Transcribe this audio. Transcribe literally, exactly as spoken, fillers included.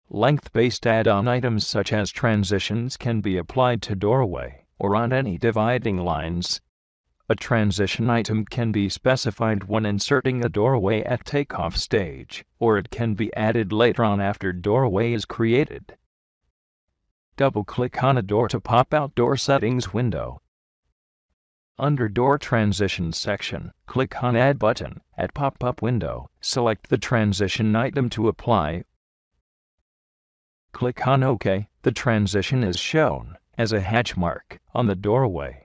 Length-based add-on items such as transitions can be applied to doorway or on any dividing lines. A transition item can be specified when inserting a doorway at takeoff stage, or it can be added later on after doorway is created. Double-click on a door to pop out Door Settings window. Under Door Transitions section, click on Add button. At pop-up window, select the transition item to apply. Click on OK. The transition is shown as a hatch mark on the doorway.